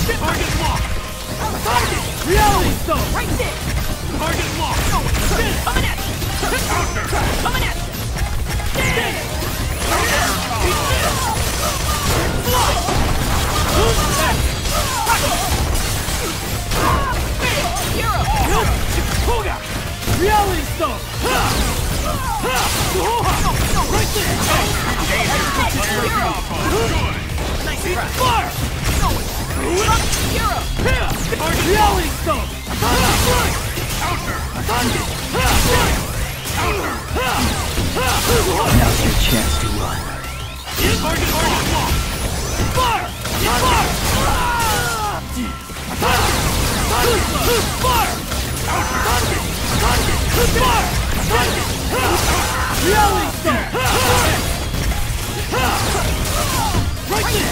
Target locked! Target! Reality stone! Right there! Target locked! Coming at you! Counter! Coming at you! Stand! Reality stone! Right there! Nice try! Fire! Reality stone! Counter! Now's your chance to run. Target locked! Fire! Fire! Fire! Reality stone! Right there!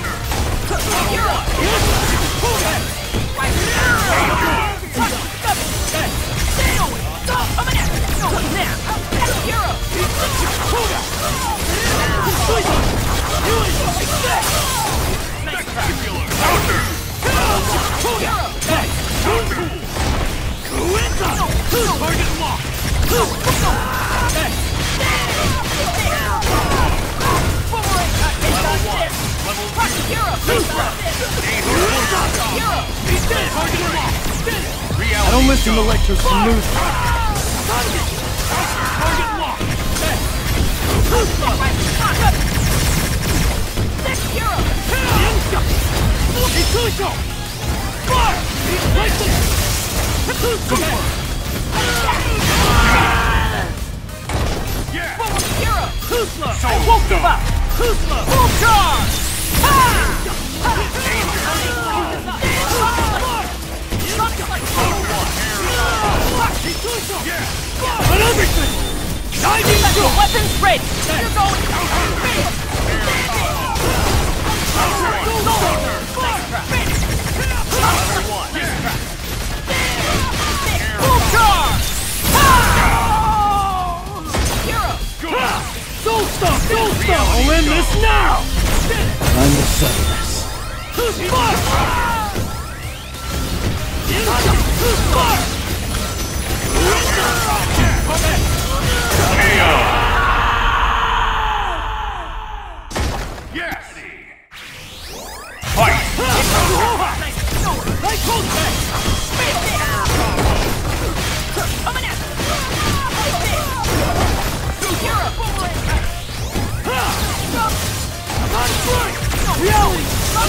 Target locked! I don't listen to lectures from news. Target locked! Fire! Right there! I won't give up! Full charge! On everything! Special weapons ready! You're going full charge! Soul Stone! I'll end this now! Time to settle this. Fire! Yes! Fight! Reality!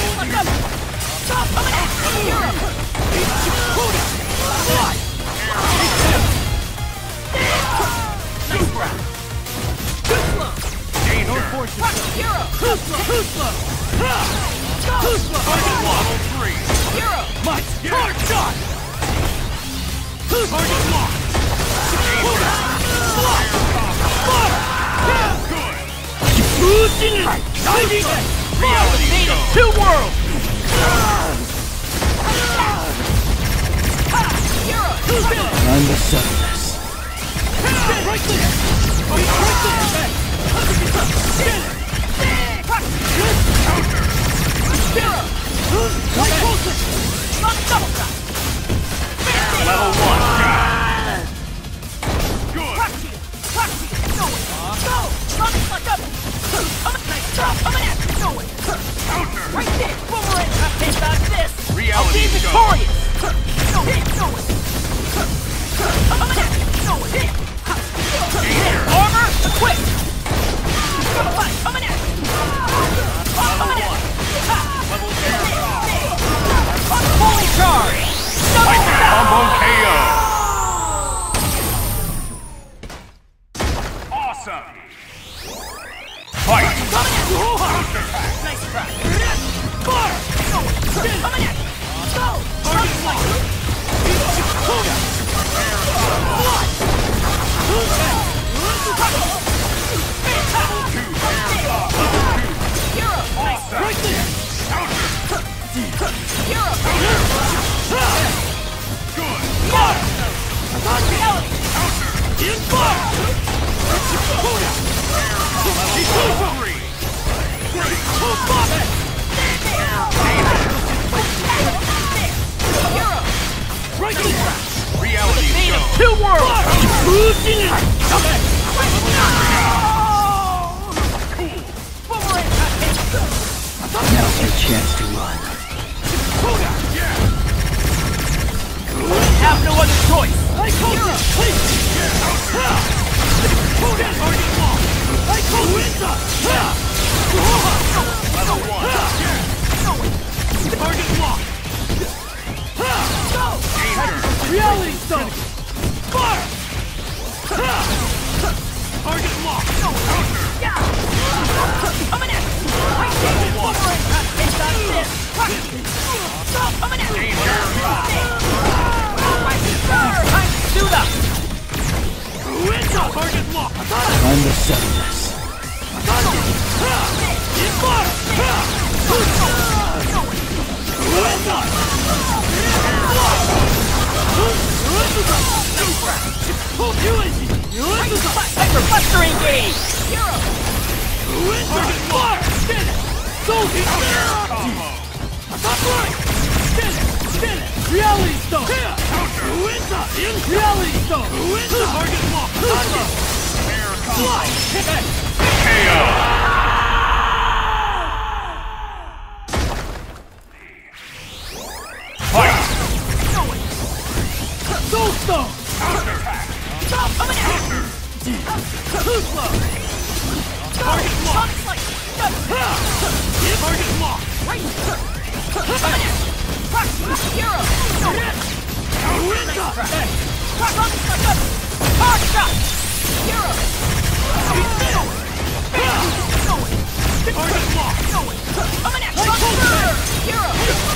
Two worlds! Time to settle this. Right there! Level 1! Good! Counter! Right there! Boomerang! Taste out this! Reality I'll be stone. victorious! Armor equipped! Coming at you! Fully charged! Combo KO! Awesome! Fight! Nice try! Fire! Coming at you! Go! Target locked! Right there! Good! Fire! Reality! In fire! Level 3! Now's your chance to run. Have no other choice. Level 1. Target lock. Danger. Reality stone. Fire. Target lock. Coming in. Coming in. Do that. Target lock. Time to settle this. Hyper-buster engage! Reality stone! Reality stone! Target lock! KO. Fight. Soul stone! Counterattack. Coming out! Too slow! Target lock! Target lock! Coming out! Hero! Hard shot! Hero! Target lock! Coming out! Hero!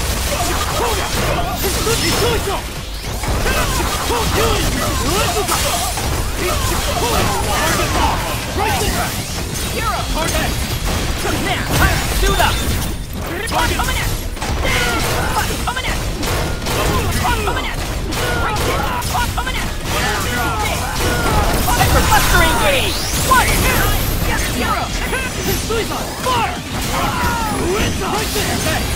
Hero! Target! Now! Do that! Coming out! Coming out! Coming out! Right there! Coming out! Hyper-buster engage! What? Yes, Hero! Suicide! Fire! Right there!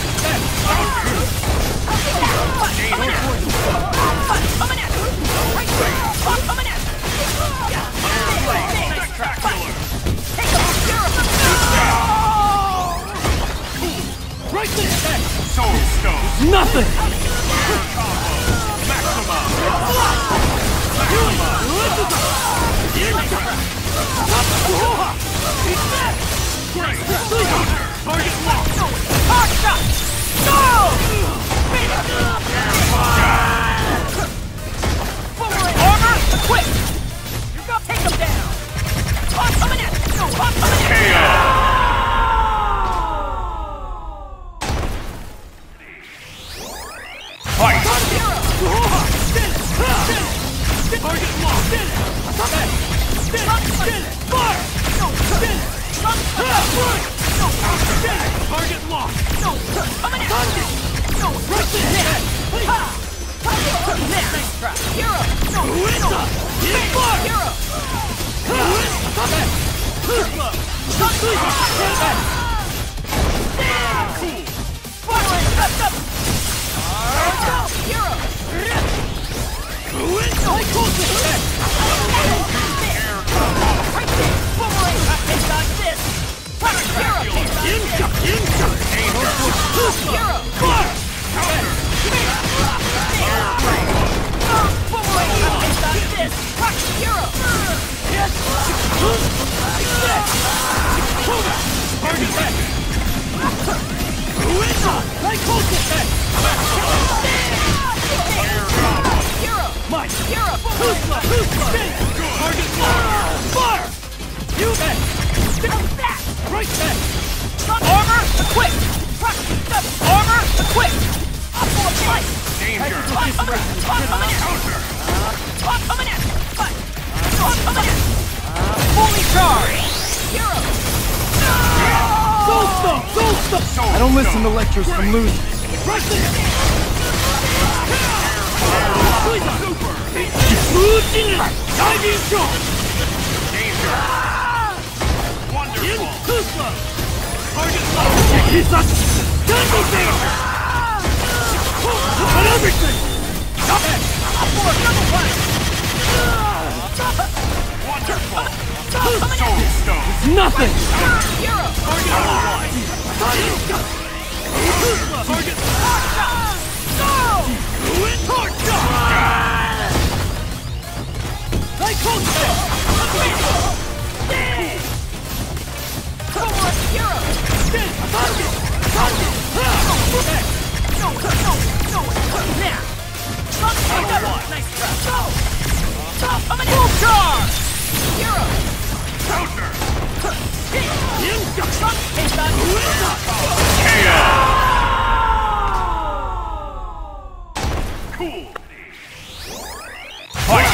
Coming out! Coming out! Right there! Coming out! Take him! Hero! Right there! Soul Stone. Nothing! Maximum. Target lock! Hard shot! Go! Armor equipped! You're gonna take him down! Coming in! Coming in! KO. Fight. Target lock! Fire! Target lock! Coming in! Right there! Nice trap! Hero! Hero! Armor equipped! Armor equipped! Danger. Coming in! Fully charged! Hero! I don't listen to lectures from losers. Diving shot! Danger. Wonderful. Target lock! Got everything! Stop it! For another one! Wonderful! Coming Soul at Stone! Nothing! Hero! Target! Cool! Fight!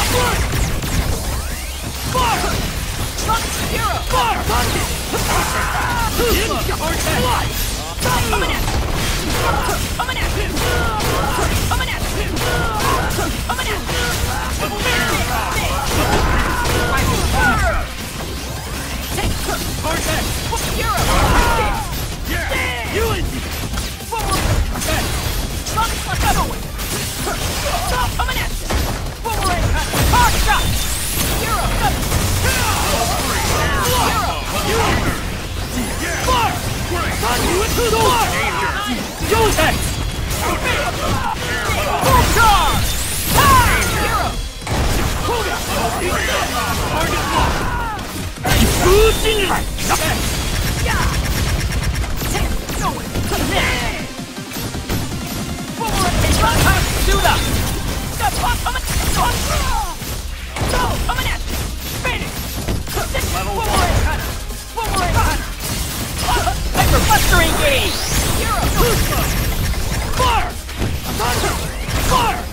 Hyper-buster engage! Fire! Fire!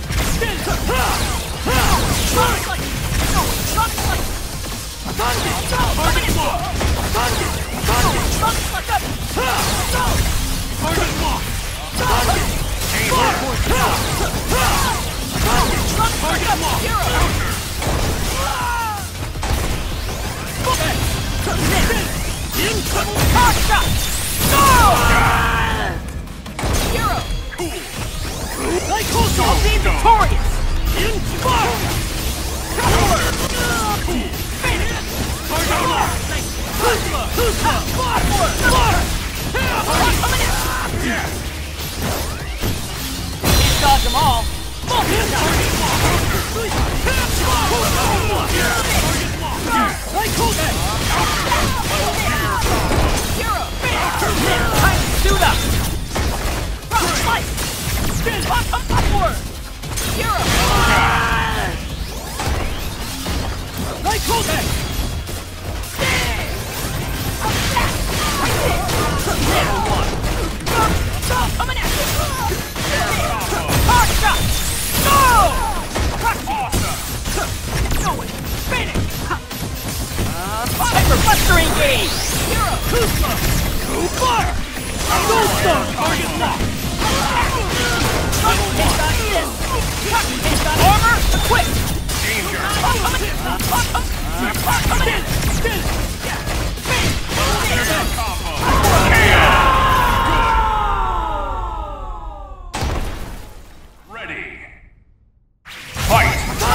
I'll be victorious! Can't dodge them all. Suit up! Upward! Hero! Coming at you! Hard shot! Go! Finish! Hyper-buster engage! Hero! Fire! Target locked! Armor equipped! Danger! Combo! Ready! Fight!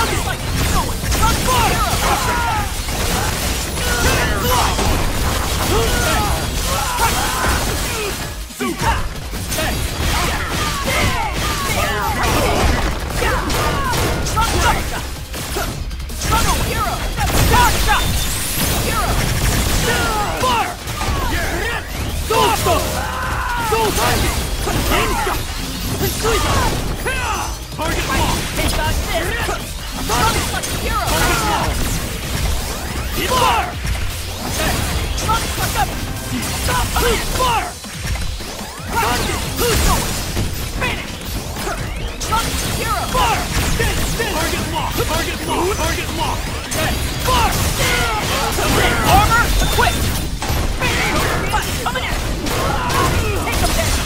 Armor equipped! Coming at you! Take him down!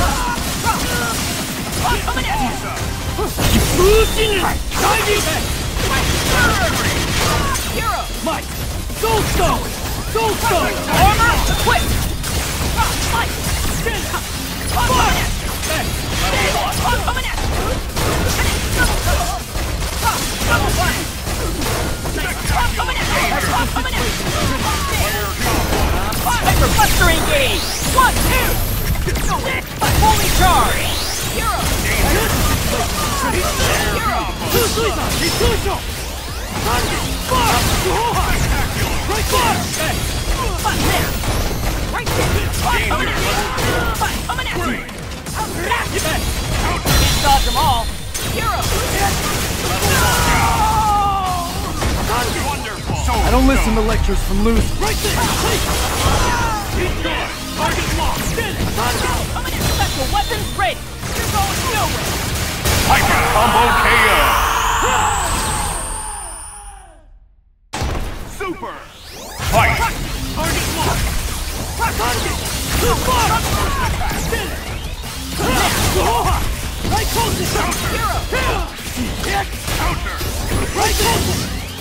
Coming at you! Hero! Mike! Soul Stone! Soul Stone! Armor equipped! Fight! Coming at you! Coming at you! Double punch! Coming at you! Can't dodge them all. Hero! Wonderful. I don't listen to lectures from losers. Coming in, special weapons ready. You're going nowhere. Hyper combo KO. Super. Fight. Target locked. Target. Right counter. Counter. Right counter.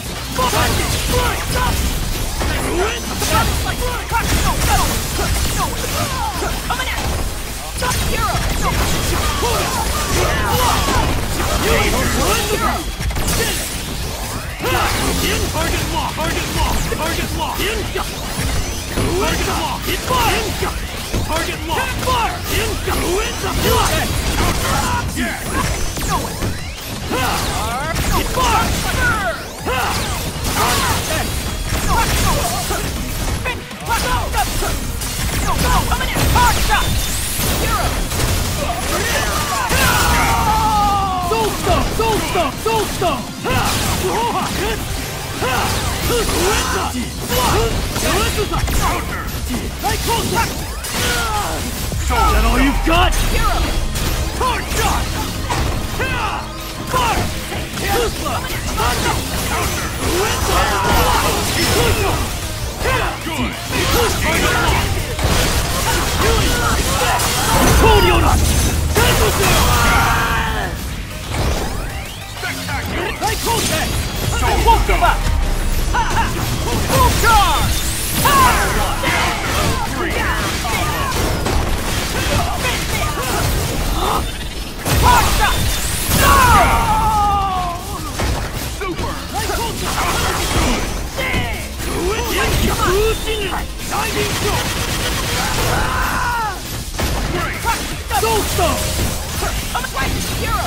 Coming at Hero! Target lock. Target lock. Target lock. Target lock. Hit fire. Target lock. Fire. Yes. Hit fire. Coming in! Hard shot! Hero! Soul Stone! Soul Stone! Soul Stone! Is that all you've got? Hero! Hard shot! Fire! Won't give up! Full charge! Hard shot! Super. Soul Stone! Coming right! Hero!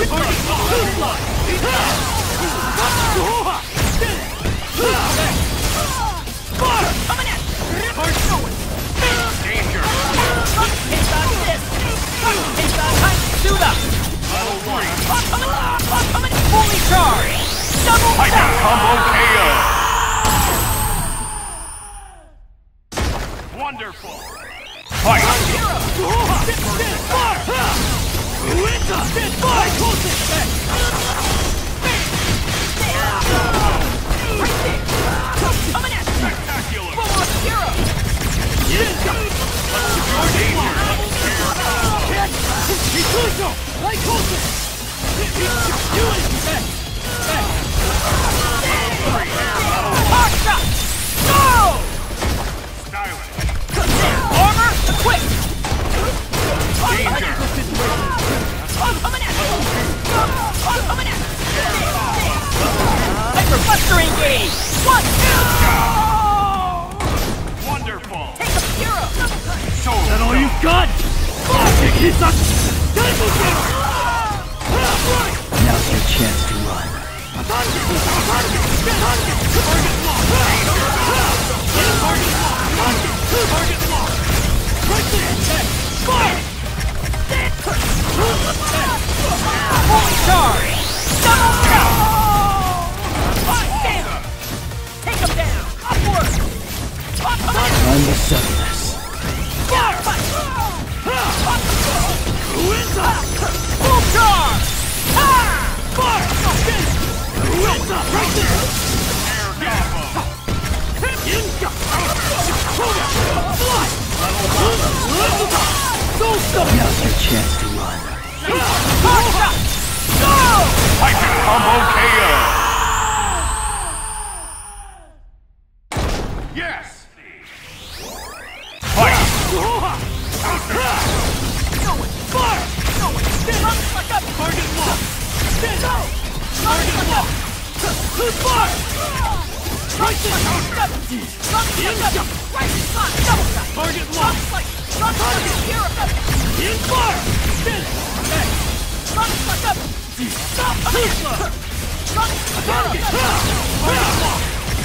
Coming in! Danger. Hit on this! Hit on time! Suit up! Coming! Fully charged! Double Hyper tap! combo KO. Wonderful. Fight. Coming in! Spectacular. Hero! Hard shot! Go! Stylish. Armor equipped! Danger. Coming in! Coming in! Hyperbuster engage! One! Wonderful. Take a hero! So Is that all you've got? Now's your chance to run. Fully charged! Double count! Damn! Take him down! Upward! Time to settle this. Full charge! Fire! Right there! air combo. Now's your chance to run. Hard shot! Go! Hyper combo KO. Yes. Fight. Fire! Lock up! Target lock! Go! Target lock! Fire! Right there! Right slot! Double shot! Target lock! Target! Hero! In fire! Lock up! Stop! Target lock!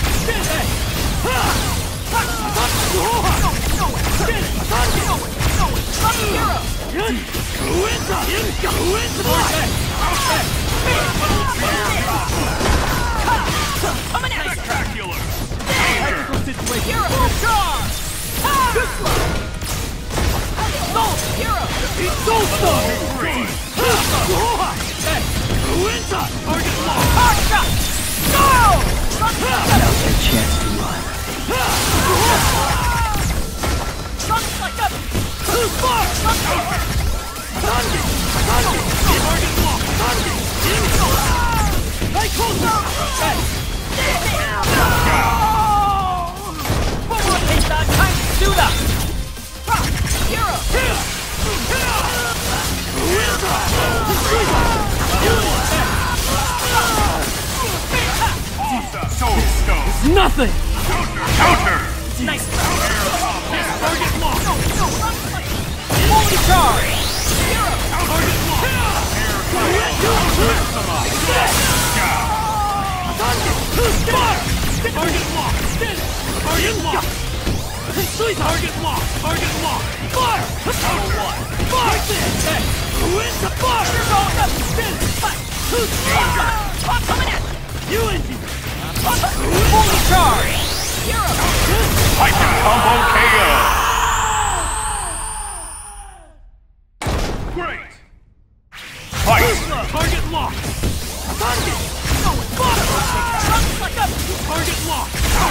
Coming at us! Spectacular! Tactical situation! Hero! Charge! Soul! Hero! Soul Stone! Target lock! Hard shot! Go! Now's your chance to run. Trunks like up! Soul Stone! Nothing! Counter! Nice! Target lock! Holy charge! Target lock! Target lock! Target lock! Target lock! Target lock! Fire! Fire! Fire! I'm coming at you! You engine! Holy charge! Hero! Titan combo KO! Great! Fight! Target lock! Target! Trunks like up! Target lock!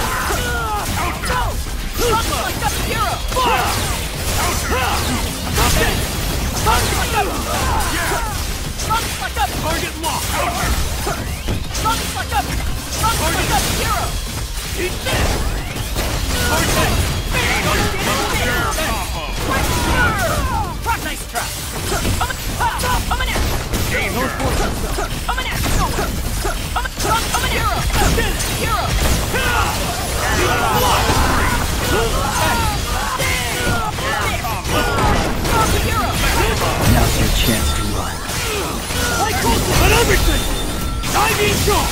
Trunks like up! Hero! Fire! Trunks like up! Trunks like up! Target lock! Trunks like up! Trunks like up! Hero! Eat this! Target! Nice trap! Coming at! Danger! Coming at! Coming hero! Hero! Now's your chance to run. I call for everything! Diving shot!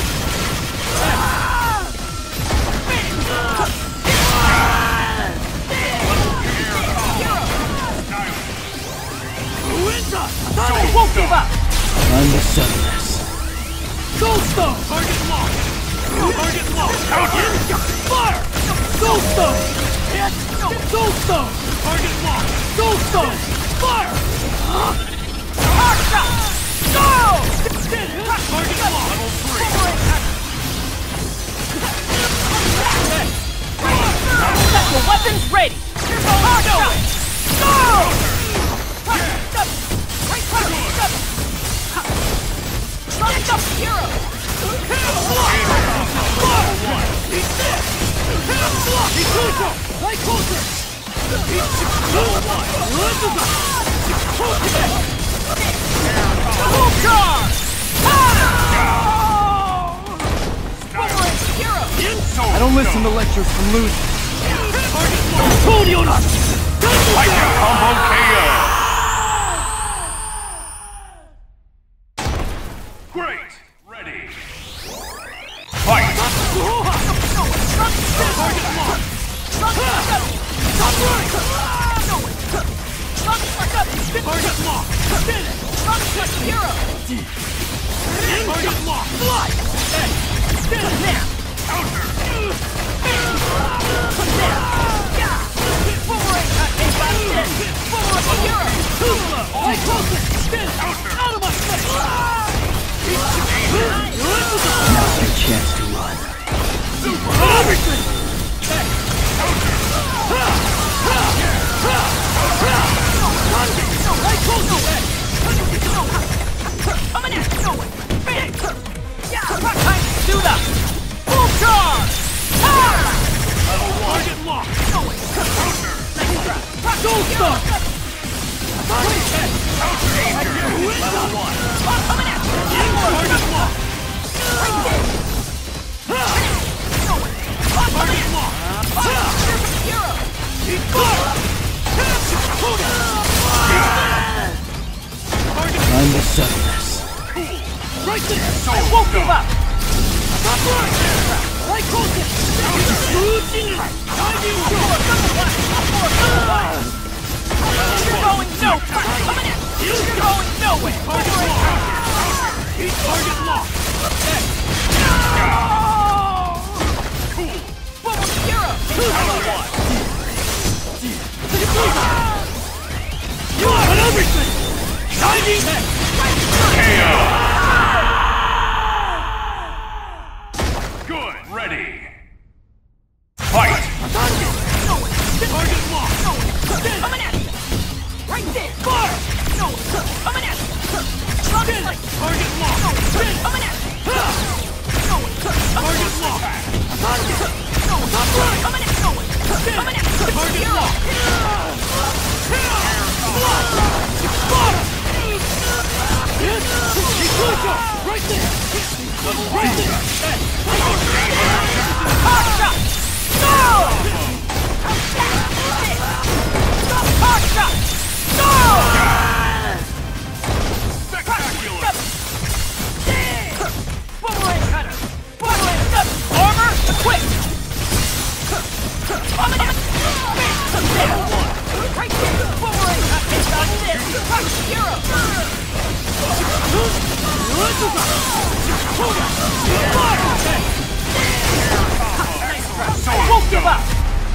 Won't give up! Time to settle this. Soul Stone! Target lock! Target lock! Fire! Soul Stone! Soul Stone! Target lock! Soul Stone! Fire! Hard shot! Go! Target lock! Level 3! Set your weapons ready! Here's a hard shot! Go! Right up, hero! I don't listen to lectures from losers. Titan combo KO! Great! Ready! Fight! Target lock! Hero! Target lock! Fly! Now! Counter! Out of my face! Now's your chance to run. Everything! Coming at you! Do that! Full charge! Target lock! Soul Stone! Coming at you! Target lock! Target lock! Hero! Time to settle this. Right there! So I won't give up! Stop right! I caught it! You're going nowhere! Coming in! You're going nowhere! Target locked! cool. Bubble hero! You want everything! Shining! KO. Good. Ready. Fight. Target locked! Coming at you! Right there! Fire! No! Coming at you! Drop it like Target locked! coming at you! No! Target locked! No! Coming at you! Coming at you! Target Hero! locked! Right there! Right there! Hard shot! No! Hard shot! No! Spectacular. Boomerang cutter! Boomerang cutter! Armor equipped! Coming at right there! Boomerang cutter! Got this! Hero! I won't give up!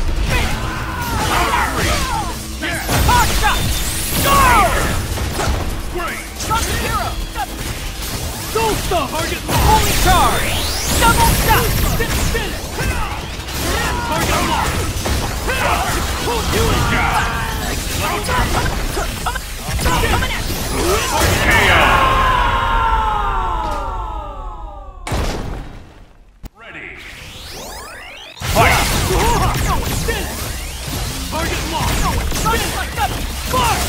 Hard shot! Go! Great. Drop the hero! Don't stop! Target locked! Holy charge! Double shot! Spin it! Target locked! You Coming at you! KO. Ready. Fight. Spin it! Target locked! Shot like that! Fire!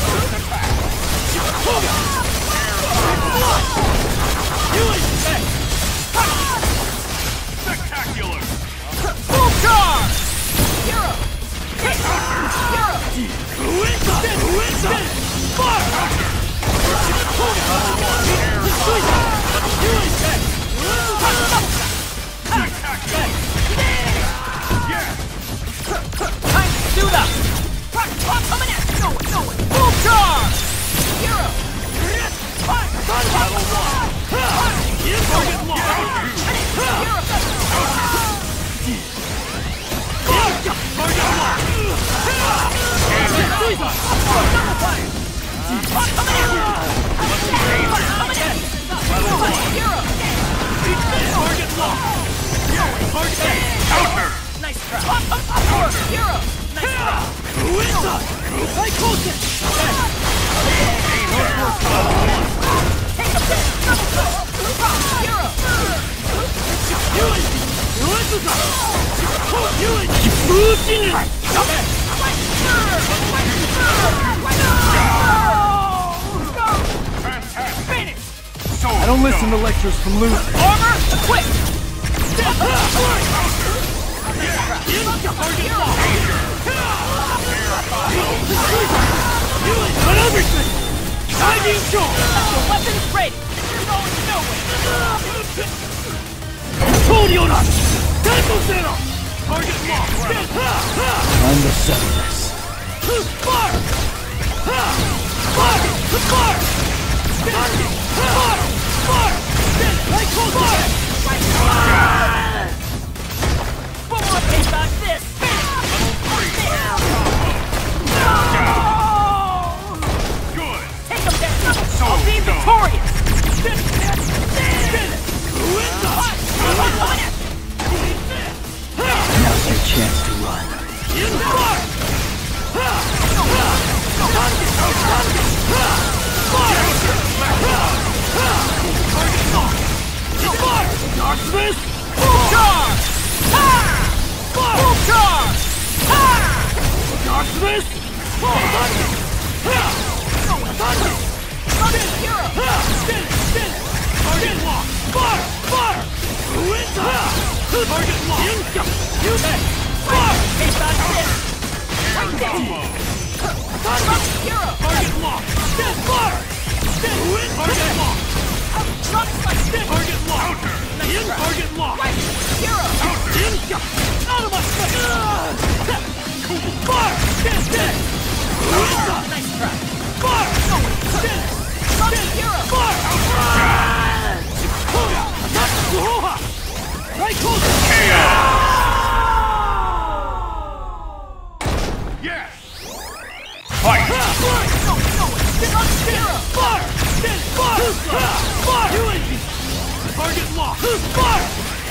Spectacular. Full charge! Hero! Time to suit up! Coming at you! Full charge! Hero! Counter. Nice try! Hero! Nice try! Take a pick! Hero! Fantastic. So I don't listen to lectures from losers. Armor equipped! Got everything! Shining shot! The weapon's ready! You're going nowhere! Told you not! Tempo zero! Target locked! I'm the settlers. Fire! Fire! Fire! Fire! Fire! I call fire! Boomerang case like this! good. Take him down! So I'll be dumb. victorious! Now's your chance to run. Darkness! Full charge! Full charge! Darkness! Hero! Target locked! Fire! Fire! Target locked! You fire! Case like this! Right there! Hero! Target locked! Fire! Target locked! Drops like this! Out of my sight! Fire! Nice try. Fire! Hero! Fire! Right close! Yes! Fight! Fire! Fire! Target locked! Fire!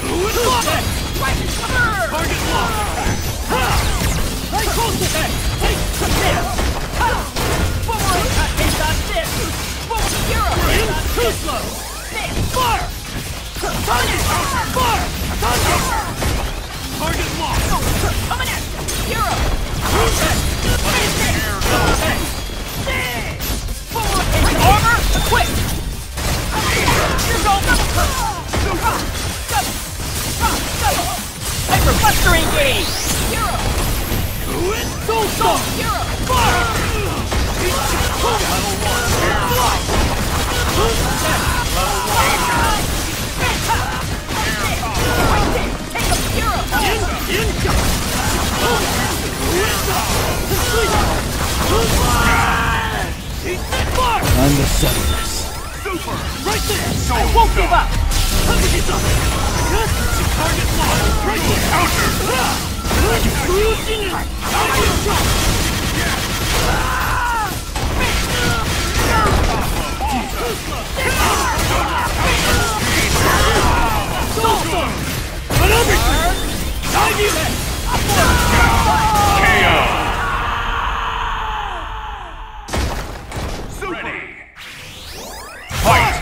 Target locked! Right close! Take some this! Forward! Take on this! Forward! Hero! Too slow! This! Fire! Target! Fire! Target! Target locked! Coming at you! Hero! Forward! Armor! Equip! You're going! Hyperbuster engage! Hero! Soulstone! Hero! Fire! Take him! Hero! Time to settle this. Super! Right there! So Won't give up! Target locked! Right there! Counter! Ready! Fight!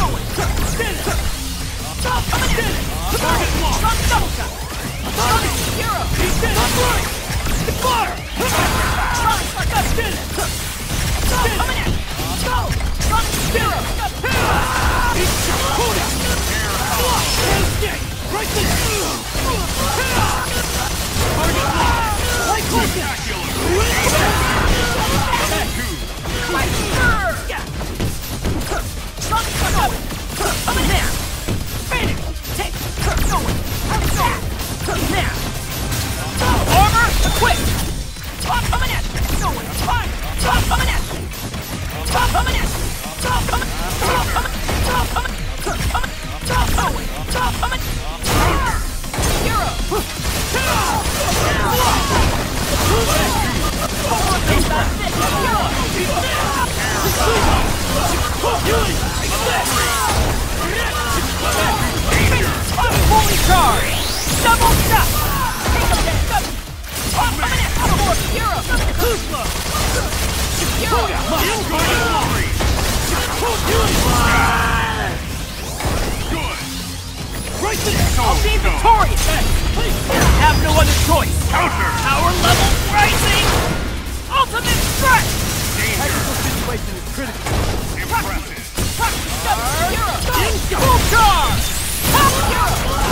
Armor, equip! Top coming at you! Fire! Top coming at you! Top coming at you! Top coming! Top coming! Top coming! Top coming! Top coming! Top coming! Hero! Fully charged! Double shot! Take him down! Top coming at you! Hero! Good! Right there! I'll be victorious! Have no other choice! Counter! Power level rising! Ultimate strike! Technical situation is critical. Impressive! Hero! Full charge! Top hero!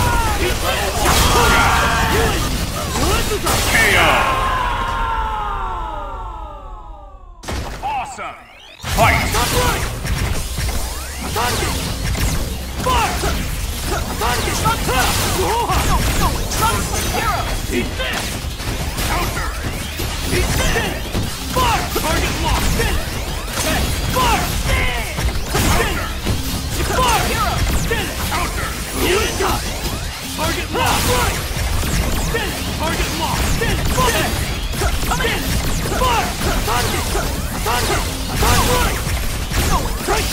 KO! Awesome! Fight! Counter! Target locked! Fire! Counter! Target locked! Target locked! Right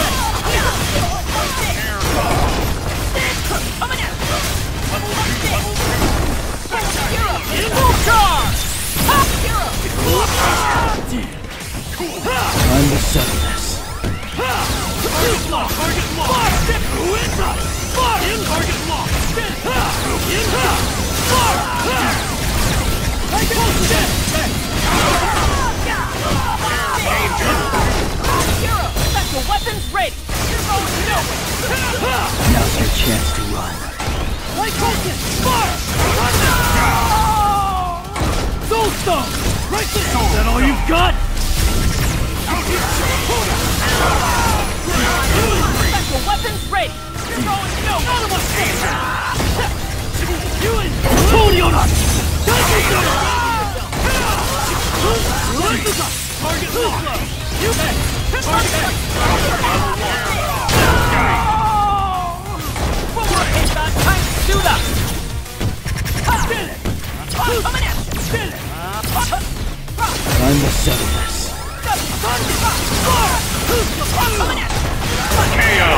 Full charge! Top hero! Time to settle this. Target locked! Target locked! Target locked! Hero! Special weapons ready! You're going nowhere! Now's your chance to run. Soulstone! Right there! Is that all you've got? Special weapons ready! You're going nowhere! You Target lock! You bet! Target! Forward, Hedgehog! Time to suit up! Spin it! Coming at you! Spin it! Time to settle this. Coming at you! KO.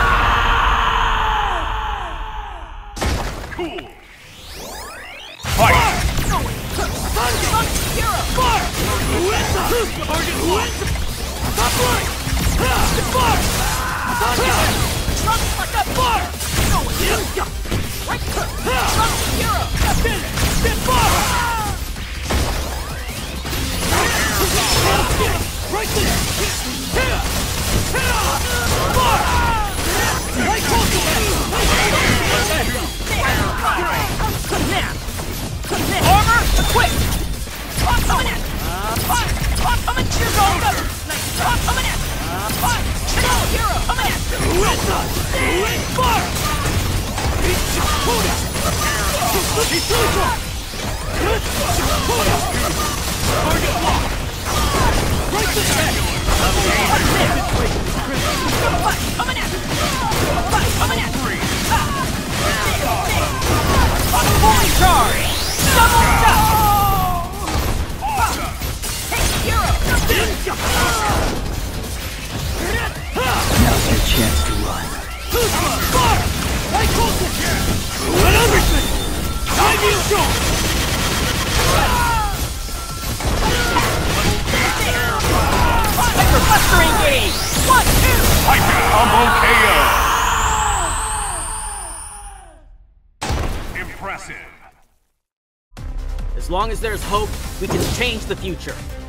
Cool. Fight. Hero! Target lock! Top right! Fire! Trunks like that! Fire! Right! Trunks hero! Spin it! Spin fire! Right there! Fire! Right close! Armor equipped! Coming in! Coming! Here's all covered! Nice! Coming in! Hero! Coming in! Fire! Target lock! Right there! Coming in! Coming in! Fully charged! Double shot! Hey, hero! Now's your chance to run. Fire! Right close! Ruin everything! Time you show! Hyper-buster engage! 1, 2! Hyper combo KO. Impressive. As long as there's hope, we can change the future.